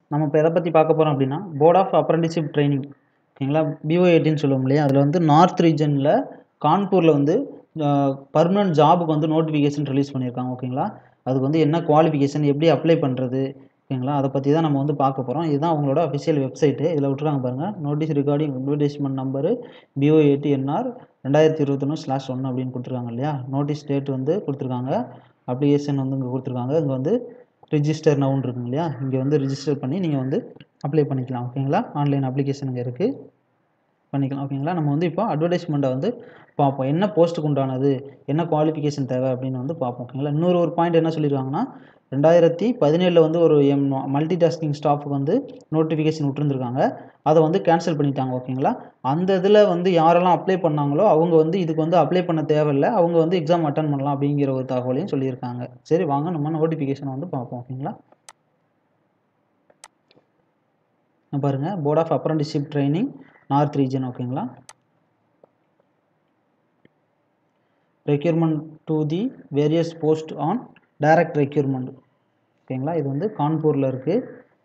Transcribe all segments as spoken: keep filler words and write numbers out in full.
நம்ம இப்போ எதை பற்றி பார்க்க போகிறோம் அப்படின்னா போர்ட் ஆஃப் அப்ரெண்டிஸ்ஷிப் ட்ரைனிங் ஓகேங்களா, பிஓஏடின்னு சொல்லுவோம் இல்லையா. அதில் வந்து நார்த் ரீஜனில் கான்பூரில் வந்து பர்மனன்ட் ஜாபுக்கு வந்து நோட்டிஃபிகேஷன் ரிலீஸ் பண்ணியிருக்காங்க ஓகேங்களா. அதுக்கு வந்து என்ன குவாலிஃபிகேஷன், எப்படி அப்ளை பண்ணுறது ஓகேங்களா, அதை பற்றி தான் நம்ம வந்து பார்க்க போகிறோம். இதுதான் அவங்களோட அஃபிஷியல் வெப்சைட்டு. இதில் விட்டுருக்காங்க பாருங்கள், notice regarding advertisement number BOAT NR ரெண்டாயிரத்தி இருபத்தொன்று ஸ்லாஷ் ஒன்று அப்படின்னு கொடுத்துருக்காங்க இல்லையா. நோட்டீஸ் டேட் வந்து கொடுத்துருக்காங்க, அப்ளிகேஷன் வந்து இங்கே கொடுத்துருக்காங்க. இங்கே வந்து ரிஜிஸ்டர் நவுன் இருக்குங்க இல்லையா, இங்கே வந்து ரிஜிஸ்டர் பண்ணி நீங்கள் வந்து அப்ளை பண்ணிக்கலாம் ஓகேங்களா. ஆன்லைன் அப்ளிகேஷன் இங்கே இருக்குது, பண்ணிக்கலாம் ஓகேங்களா. நம்ம வந்து இப்போ அட்வர்டைஸ்மெண்ட்டை வந்து பார்ப்போம், என்ன போஸ்ட்டுக்கு உண்டானது, என்ன குவாலிஃபிகேஷன் தேவை அப்படின்னு வந்து பார்ப்போம் ஓகேங்களா. இன்னொரு ஒரு பாயிண்ட் என்ன சொல்லியிருக்காங்கன்னா, ரெண்டாயிரத்தி பதினேழில் வந்து ஒரு எம் மல்டி டாஸ்கிங் ஸ்டாஃபுக்கு வந்து நோட்டிஃபிகேஷன் விட்டுருந்துருக்காங்க, அதை வந்து கேன்சல் பண்ணிட்டாங்க ஓகேங்களா. அந்த இதில் வந்து யாரெல்லாம் அப்ளை பண்ணாங்களோ அவங்க வந்து இதுக்கு வந்து அப்ளை பண்ண தேவையில்லை, அவங்க வந்து எக்ஸாம் அட்டன் பண்ணலாம் அப்படிங்கிற ஒரு தகவலையும் சொல்லியிருக்காங்க. சரி வாங்க நம்ம நோட்டிஃபிகேஷனை வந்து பார்ப்போம் ஓகேங்களா. பாருங்கள், board of apprenticeship training north region ஓகேங்களா. Recruitment to the various post on direct recruitment ஓகேங்களா. இது வந்து கான்பூரில் இருக்குது.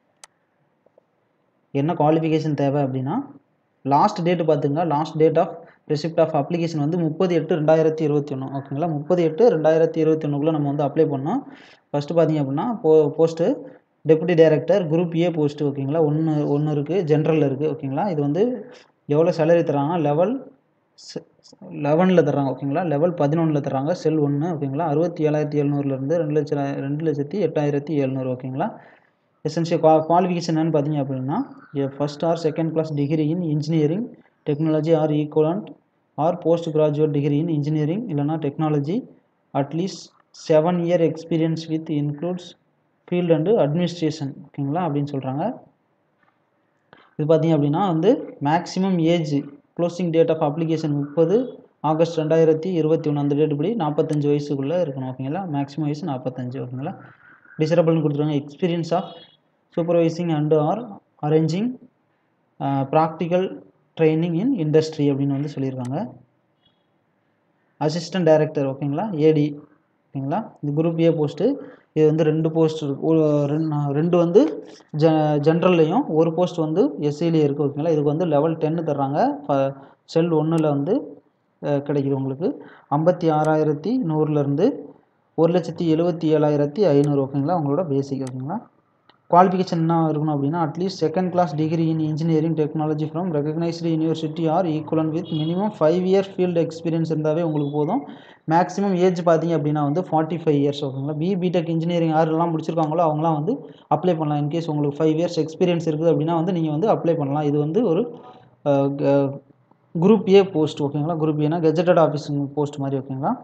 என்ன குவாலிஃபிகேஷன் தேவை அப்படின்னா, லாஸ்ட் டேட்டு பார்த்துங்க, last date of receipt of application வந்து முப்பது எட்டு ரெண்டாயிரத்தி இருபத்தி ஒன்று ஓகேங்களா. முப்பது எட்டு ரெண்டாயிரத்தி இருபத்தி ஒன்றுக்குள்ளே நம்ம வந்து அப்ளை பண்ணோம். ஃபஸ்ட்டு பார்த்தீங்க அப்படின்னா போ post deputy director group A post ஓகேங்களா. ஒன்று ஒன்று இருக்குது, ஜென்ரலில் இருக்குது ஓகேங்களா. இது வந்து எவ்வளோ சேலரி தராங்கன்னா லெவல் லெவனில் தர்றாங்க ஓகேங்களா, லெவல் பதினொன்றில் தர்றாங்க, செல் ஒன்று ஓகேங்களா. அறுபத்தி ஏழாயிரத்தி எழுநூறுலேருந்து ரெண்டு லட்ச ரெண்டு லட்சத்தி எட்டாயிரத்தி எழுநூறு ஓகேங்களா. எசென்ஷியல் குவா குவாலிஃபிகேஷன் என்னன்னு பார்த்தீங்க அப்படின்னா, first or second class degree in engineering technology or equivalent or post graduate degree in engineering இல்லைனா technology, at least seven year experience with includes field and administration ஓகேங்களா அப்படின்னு சொல்கிறாங்க. இது பார்த்தீங்க அப்படின்னா வந்து maximum age closing date of application முப்பது August ரெண்டாயிரத்தி இருபத்தி ஒன்று அந்த டேட் படி நாற்பத்தஞ்சு வயசுக்குள்ளே இருக்கணும் ஓகேங்களா. மேக்ஸிமம் வயசு நாற்பத்தஞ்சு ஓகேங்களா. டிசரபிள்னு கொடுத்துருவாங்க. Experience of supervising and or arranging practical training in industry அப்படின்னு வந்து சொல்லியிருக்காங்க. அசிஸ்டன்ட் டைரக்டர் ஓகேங்களா, ஏடி ஓகேங்களா. இது குரூப் ஏ போஸ்ட்டு. இது வந்து ரெண்டு போஸ்ட் ரெண்டு வந்து ஜ ஜென்ரல்லையும் ஒரு போஸ்ட் வந்து எஸ்சிலேயும் இருக்குது ஓகேங்களா. இதுக்கு வந்து லெவல் டென்னு தர்றாங்க, செல் ஒன்றில் வந்து கிடைக்கிது உங்களுக்கு. ஐம்பத்தி ஆறாயிரத்தி நூறுலேருந்து ஒரு லட்சத்தி எழுபத்தி ஏழாயிரத்தி ஐநூறு ஓகேங்களா உங்களோட பேசிக் ஓகேங்களா. குவாலிஃபிகேஷன் என்ன இருக்கணும் அப்படின்னா, at least second class degree in engineering technology from recognised university or equivalent with minimum five year field experience இருந்தாவே உங்களுக்கு போதும். மேக்ஸிமம் ஏஜ் பார்த்தீங்க அப்படின்னா வந்து ஃபார்ட்டி ஃபைவ் இயர்ஸ் ஓகேங்களா. பி பிடெக் இன்ஜினியரிங் யாரெல்லாம் முடிச்சிருக்காங்களோ அவங்களாம் வந்து அப்ளை பண்ணலாம். இன்கேஸ் உங்களுக்கு ஃபைவ் இயர்ஸ் எக்ஸ்பீரியன்ஸ் இருக்குது அப்படின்னா வந்து நீங்கள் வந்து அப்ளை பண்ணலாம். இது வந்து ஒரு குரூப் ஏ போஸ்ட் ஓகேங்களா. குரூப் ஏனா கெஜெட்டட் ஆஃபீஸிங் போஸ்ட் மாதிரி ஓகேங்களா.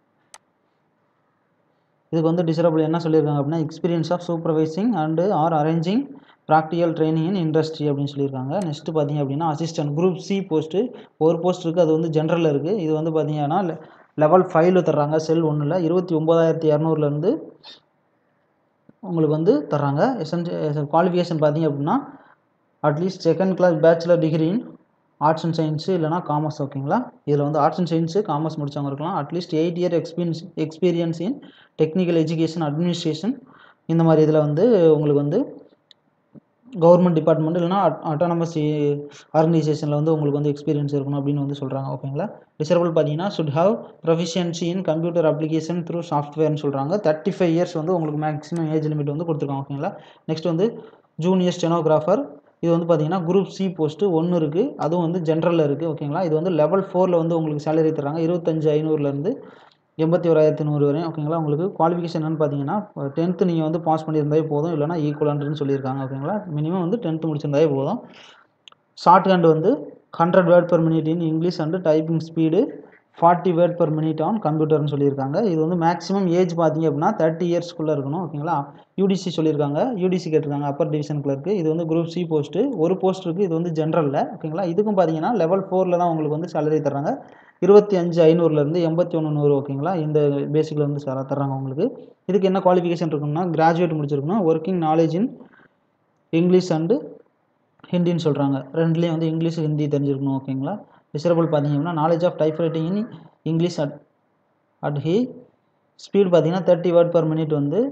இதுக்கு வந்து டிசரபிள் என்ன சொல்லியிருக்காங்க அப்படின்னா, experience of supervising and or arranging practical training in industry அப்படின்னு சொல்லியிருக்காங்க. நெக்ஸ்ட் பார்த்தீங்க அப்படின்னா அசிஸ்டன்ட் குரூப் சி போஸ்ட்டு ஒரு போஸ்ட் இருக்குது, அது வந்து ஜென்ரலில் இருக்குது. இது வந்து பார்த்தீங்கன்னா லெவல் ஃபைவ்ல தர்றாங்க, செல் ஒன்றில் இருபத்தி ஒம்பதாயிரத்தி இரநூறுலேருந்து உங்களுக்கு வந்து தர்றாங்க. எசென்ஷியல் குவாலிஃபிகேஷன் பார்த்தீங்க அப்படின்னா at least second class bachelor degree in arts and science இல்லைனா காமர்ஸ் ஓகேங்களா. இதில் வந்து ஆர்ட்ஸ் அண்ட் சயின்ஸு காமர்ஸ் முடித்தவங்க இருக்கலாம். At least eight year experience experience in technical education administration இந்த மாதிரி இதில் வந்து உங்களுக்கு வந்து கவர்மெண்ட் டிபார்ட்மெண்ட் இல்லைனா அட்டானமஸ் ஆர்கனைசேஷனில் வந்து உங்களுக்கு வந்து எக்ஸ்பீரியன்ஸ் இருக்கணும் அப்படின்னு வந்து சொல்கிறாங்க ஓகேங்களா. டிசரபிள் பார்த்தீங்கன்னா should have proficiency in computer application through சாஃப்ட்வேர்னு சொல்கிறாங்க. தேர்ட்டி ஃபைவ் இயர்ஸ் வந்து உங்களுக்கு மேக்ஸிமம் ஏஜ் லிமிட் வந்து கொடுத்துருக்காங்க ஓகேங்களா. நெக்ஸ்ட் வந்து ஜூனியர் ஸ்டெனோகிராஃபர். இது வந்து பார்த்தீங்கன்னா குரூப் சி போஸ்ட்டு ஒன்று இருக்குது, அதுவும் வந்து ஜென்ரலில் இருக்குது ஓகேங்களா. இது வந்து லெவல் ஃபோரில் வந்து உங்களுக்கு சேலரி தராங்க, இருபத்தஞ்சு ஐநூறுலேருந்து எண்பத்தி ஓராயிரத்தி நூறு வரையும் ஓகேங்களா. உங்களுக்கு குவாலிஃபிகேஷன் என்னன்னு பார்த்தீங்கன்னா டென்த்து நீங்கள் வந்து பாஸ் பண்ணியிருந்தாவே போதும், இல்லைனா ஈக்குவலன்ட்னு சொல்லியிருக்காங்க ஓகேங்களா. மினிமம் வந்து டென்த்து முடிச்சிருந்தாவே போதும். ஷார்ட் ஹேண்ட் வந்து hundred word per minute in English and typing speed forty word per minute on கம்ப்யூட்டர்னு சொல்லியிருக்காங்க. இது வந்து மேக்ஸிமம் ஏஜ் பார்த்தீங்க அப்படின்னா தேர்ட்டி இயர்ஸ்க்குள்ளே இருக்கணும் ஓகேங்களா. யூடிசி சொல்லியிருக்காங்க, யூடிசி கேட்டிருக்காங்க, அப்பர் டிவிஷன் கிளர்க்கு. இது வந்து குரூப் சி போஸ்ட்டு ஒரு போஸ்ட் இருக்குது, இது வந்து ஜென்ரலில் ஓகேங்களா. இதுக்கும் பார்த்தீங்கன்னா லெவல் ஃபோரில் தான் உங்களுக்கு வந்து சேலரி தர்றாங்க, இருபத்தி அஞ்சு ஐநூறுலேருந்து எண்பத்தி ஒன்று நூறு ஓகேங்களா. இந்த பேசிக்கில் வந்து சார் தர்றாங்க உங்களுக்கு. இதுக்கு என்ன குவாலிஃபிகேஷன் இருக்குன்னா, கிராஜுவேட் முடிச்சிருக்கணும், working knowledge in English and ஹிந்தின்னு சொல்கிறாங்க. ரெண்டுலேயும் வந்து இங்கிலீஷ் ஹிந்தி தெரிஞ்சிருக்கணும் ஓகேங்களா. டிசரபிள் பார்த்தீங்கன்னா knowledge of typewriting in English at at he speed பார்த்தீங்கன்னா தேர்ட்டி வேர்ட் பர் மினிட் வந்து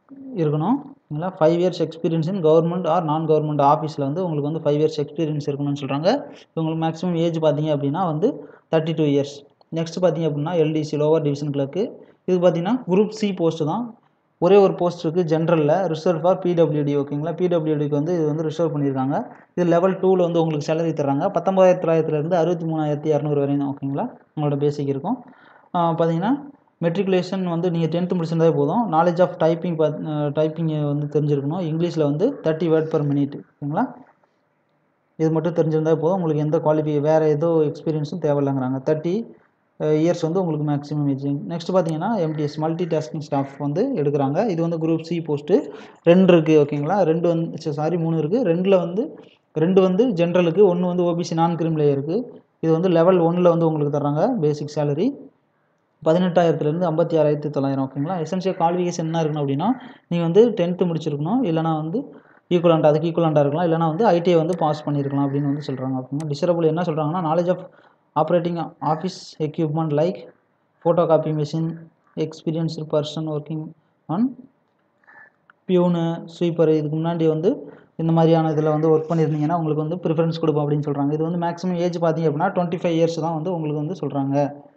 இருக்கணும். இல்லைங்களா five years experience in government or non government ஆஃபீஸில் வந்து உங்களுக்கு வந்து ஃபைவ் இயர்ஸ் எக்ஸ்பீரியன்ஸ் இருக்கணும்னு சொல்கிறாங்க. உங்களுக்கு மேக்ஸிமம் ஏஜ் பார்த்தீங்க அப்படின்னா வந்து தேர்ட்டி டூ இயர்ஸ். நெக்ஸ்ட் பார்த்தீங்க அப்படின்னா எல்டிசி லோவர் டிவிஷன் கிளர்க்கு. இது பார்த்தீங்கன்னா குரூப் சி போஸ்ட்டு தான். ஒரே ஒரு போஸ்ட் இருக்குது ஜென்ரலில், ரிசர்வ் ஃபார் பிடபிள்யூடி. ஓகேங்களா, பிடபிள்யூடிக்கு வந்து இது வந்து ரிசர்வ் பண்ணியிருக்காங்க. இது லெவல் டூவில் வந்து உங்களுக்கு சேலரி தர்றாங்க. பத்தொம்பதாயிரத்தி தொள்ளாயிரத்துலேருந்து அறுபத்தி மூணாயிரத்தி இரநூறு வரையும் தான். ஓகேங்களா, உங்களோட பேசிக் இருக்கும். பார்த்தீங்கன்னா மெட்ரிகுலேஷன் வந்து நீங்கள் டென்த்து முடிச்சிருந்தாலே போதும். நாலேஜ் ஆஃப் டைப்பிங் பார்த்து டைப்பிங் வந்து தெரிஞ்சிருக்கணும். இங்கிலீஷில் வந்து தேர்ட்டி வேர்ட் பர் மினிட். ஓகேங்களா, இது மட்டும் தெரிஞ்சிருந்தால் போதும். உங்களுக்கு எந்த குவாலிஃபை வேறு எதோ எக்ஸ்பீரியன்ஸும் தேவையில்லைங்கிறாங்க. தேர்ட்டி இயர்ஸ் வந்து உங்களுக்கு மேக்ஸிமம் ஏஜ். நெக்ஸ்ட் பார்த்தீங்கன்னா எம்டிஎஸ் மல்டி டாஸ்கிங் ஸ்டாஃப் வந்து எடுக்கிறாங்க. இது வந்து குரூப் சி போஸ்ட்டு. ரெண்டு இருக்குது. ஓகேங்களா, ரெண்டு வந்து சாரி மூணு இருக்குது. ரெண்டில் வந்து ரெண்டு வந்து ஜென்ரலுக்கு, ஒன்று வந்து ஓபிசி நான் கிரிம் லேயருக்கு. இது வந்து லெவல் ஒன்னில் வந்து உங்களுக்கு தர்றாங்க பேசிக் சேலரி பதினெட்டாயிரத்துலேருந்து ஐம்பத்தி ஆறாயிரத்தி தொள்ளாயிரம். ஓகேங்களா, எசென்ஷியல் குவாலிஃபிகேஷன் என்ன இருக்கணும் அப்படின்னா நீங்கள் வந்து டென்த்து முடிச்சிருக்கணும், இல்லைனா வந்து ஈக்குவலண்ட் அதுக்கு ஈக்குவலண்ட்டாக இருக்கலாம், இல்லைனா வந்து ஐடிஐ வந்து பாஸ் பண்ணியிருக்கலாம் அப்படின்னு வந்து சொல்கிறாங்க. ஓகேங்களா, டிசரபிள் என்ன சொல்கிறாங்கன்னா knowledge of operating office equipment like photocopy machine, experienced person working on peon sweeper, இதுக்கு முன்னாடி வந்து இந்த மாதிரியான இதில் வந்து ஒர்க் பண்ணியிருந்தீங்கன்னா உங்களுக்கு வந்து ப்ரிஃபரன்ஸ் கொடுப்போம் அப்படின்னு சொல்கிறாங்க. இது வந்து மேக்ஸிமம் ஏஜ் பார்த்தீங்க அப்படின்னா டுவெண்ட்டி ஃபைவ் இயர்ஸ் தான் வந்து உங்களுக்கு வந்து சொல்கிறாங்க.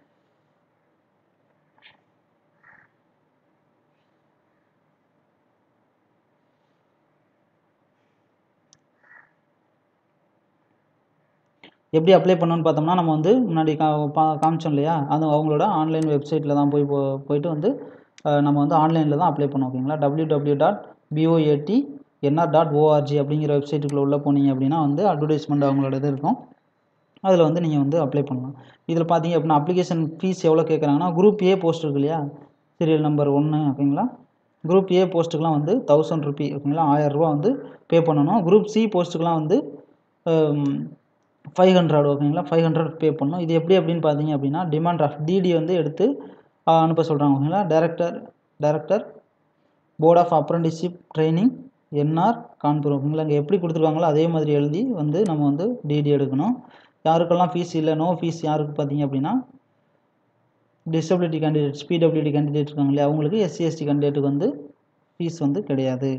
எப்படி அப்ளை பண்ணணும்னு பார்த்தோம்னா நம்ம வந்து முன்னாடி கா பா காமிச்சோம் இல்லையா, அது அவங்களோட ஆன்லைன் வெப்சைட்டில் தான் போய் போ போயிட்டு வந்து நம்ம வந்து ஆன்லைனில் தான் அப்ளை பண்ணோம். ஓகேங்களா, W W dot B O A T N R dot O R G அப்படிங்கிற வெப்சைட்டுக்குள்ளே உள்ளே போனீங்க அப்படின்னா வந்து அட்வர்டைஸ்மெண்ட் அவங்களோட இது இருக்கும். அதில் வந்து நீங்கள் வந்து அப்ளை பண்ணலாம். இதில் பார்த்தீங்க அப்படின்னா அப்ளிகேஷன் ஃபீஸ் எவ்வளோ கேட்குறாங்கன்னா, குரூப் ஏ போஸ்ட் இருக்கு இல்லையா, சீரியல் நம்பர் ஒன்று. ஓகேங்களா, குரூப் ஏ போஸ்ட்டுக்கெலாம் வந்து தௌசண்ட் ருபி. ஓகேங்களா, ஆயிரரூபா வந்து பே பண்ணணும். குரூப் சி போஸ்ட்டுக்கெலாம் வந்து ஃபைவ் ஹண்ட்ரட். ஓகேங்களா, ஃபைவ் ஹண்ட்ரட் பே பண்ணணும். இது எப்படி அப்படின்னு பார்த்தீங்க அப்படின்னா டிமாண்ட் ஆஃப் டிடி வந்து எடுத்து அனுப்ப சொல்கிறாங்க. ஓகேங்களா, director director board of apprenticeship training N R Kanpur. ஓகேங்களா, இங்கே எப்படி கொடுத்துருக்காங்களோ அதே மாதிரி எழுதி வந்து நம்ம வந்து டிடி எடுக்கணும். யாருக்கெல்லாம் ஃபீஸ் இல்லை, நோ ஃபீஸ் யாருக்கு பார்த்தீங்க அப்படின்னா டிசபிலிட்டி கேண்டிடேட்ஸ், பிடபிள்யூடி கேண்டிடேட் இருக்காங்க இல்லையா, அவங்களுக்கு, எஸ்சி எஸ்டி கேண்டிடேட்டுக்கு வந்து ஃபீஸ் வந்து கிடையாது.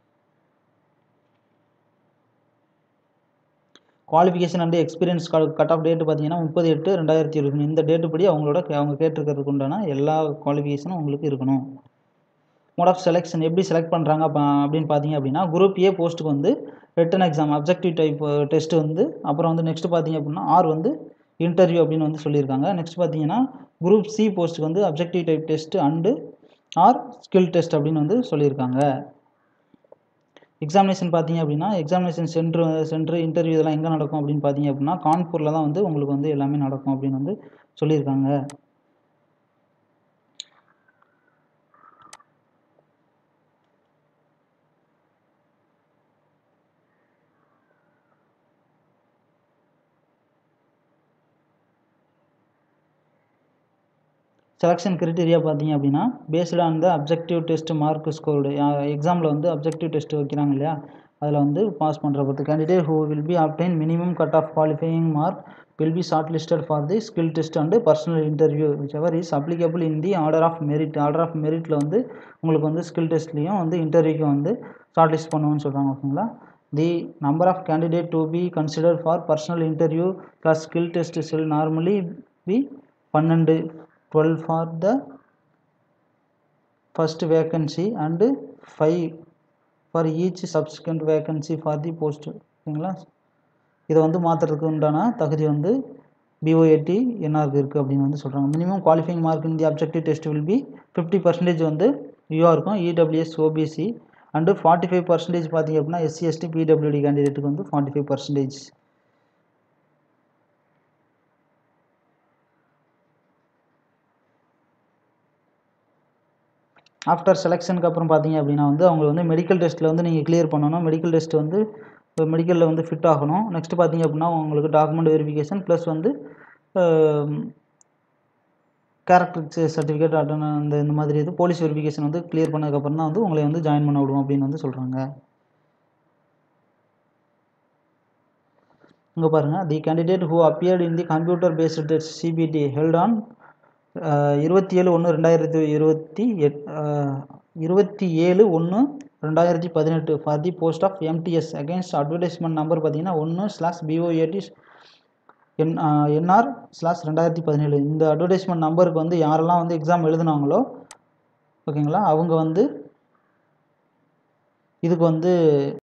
Qualification and experience cut off date பார்த்தீங்கன்னா முப்பது எட்டு ரெண்டாயிரத்தி இருபது. இந்த டேட்டு படி அவங்களோட அவங்க கேட்டிருக்கிறதுக்கு உண்டான எல்லா குவாலிஃபிகேஷனும் உங்களுக்கு இருக்கணும். மோட் ஆஃப் செலெக்ஷன் எப்படி செலக்ட் பண்ணுறாங்க அப்படின்னு பார்த்தீங்க அப்படின்னா குரூப் ஏ போஸ்ட்டுக்கு வந்து written exam objective type test வந்து, அப்புறம் வந்து நெக்ஸ்ட் பார்த்தீங்க அப்படின்னா ஆர் வந்து இன்டர்வியூ அப்படின்னு வந்து சொல்லியிருக்காங்க. நெக்ஸ்ட் பார்த்தீங்கன்னா குரூப் சி போஸ்ட்டுக்கு வந்து objective type test and or skill test அப்படின்னு வந்து சொல்லியிருக்காங்க. எக்ஸாமினேஷன் பார்த்தீங்க அப்படின்னா எக்ஸாமினேஷன் சென்ட்ரு சென்ட்ரு இன்டர்வியூ இதெல்லாம் எங்கே நடக்கும் அப்படின்னு பார்த்தீங்க அப்படின்னா கான்பூரில் தான் வந்து உங்களுக்கு வந்து எல்லாமே நடக்கும் அப்படின்னு வந்து சொல்லியிருக்காங்க. செலெக்ஷன் கிரைட்டீரியா பார்த்தீங்க அப்படின்னா based on the objective test mark scored. எக்ஸாமில் வந்து அப்ஜெக்டிவ் டெஸ்ட் வைக்கிறாங்க இல்லையா, அதில் வந்து பாஸ் பண்ணுற பொறுத்து candidate who will be obtain minimum cut off qualifying mark will be shortlisted for the skill test and personal interview whichever is applicable in the order of merit. Order of மெரிட்டில் வந்து உங்களுக்கு வந்து skill டெஸ்ட்லேயும் வந்து இன்டர்வியூக்கும் வந்து short list பண்ணுவோன்னு சொல்கிறாங்க. ஓகேங்களா, the number of candidate to be consider for personal interview plus skill test shall normally be பன்னெண்டு twelve for the first vacancy and five for each subsequent vacancy for the post. ஓகேங்களா, இதை வந்து மாற்றுறதுக்கு உண்டான தகுதி வந்து பிஓஏடி என்ஆருக்கு இருக்குது அப்படின்னு வந்து சொல்கிறாங்க. Minimum qualifying mark in the objective test will be fifty percentage வந்து யூஆர் இருக்கும், E W S O B C and forty five percentage பார்த்தீங்க அப்படின்னா எஸ்சி எஸ்டி பிடபிள்யூடி கேண்டிடேட்டுக்கு வந்து ஃபார்ட்டி ஃபைவ் பர்சன்டேஜ். ஆஃப்டர் செலெக்ஷனுக்கு அப்புறம் பார்த்தீங்க அப்படின்னா வந்து அவங்க வந்து மெடிக்கல் டெஸ்ட்டில் வந்து நீங்கள் கிளியர் பண்ணணும். மெடிக்கல் டெஸ்ட் வந்து மெடிக்கலில் வந்து ஃபிட் ஆகணும். நெக்ஸ்ட் பார்த்தீங்க அப்படின்னா உங்களுக்கு டாக்குமெண்ட் வெரிஃபிகேஷன் ப்ளஸ் வந்து கேரக்டர் சர்டிஃபிகேட் அட்டன் அந்த இந்த மாதிரி இது போலீஸ் வெரிஃபிகேஷன் வந்து கிளியர் பண்ணதுக்கப்புறம் தான் வந்து உங்களை வந்து ஜாயின் பண்ண விடுவோம் அப்படின்னு வந்து சொல்கிறாங்க. இங்கே பாருங்கள், the candidate who appeared in the computer based test C B T held on இருபத்தி ஏழு ஒன்று ரெண்டாயிரத்தி இருபத்தி எட் இருபத்தி ஏழு ஒன்று ரெண்டாயிரத்தி பதினெட்டு for the post of M T S against advertisement number பார்த்தீங்கன்னா ஒன்று slash B O A T N N R slash ரெண்டாயிரத்தி பதினேழு இந்த அட்வர்டைஸ்மெண்ட் நம்பருக்கு வந்து யாரெல்லாம் வந்து எக்ஸாம் எழுதுனாங்களோ ஓகேங்களா அவங்க வந்து இதுக்கு வந்து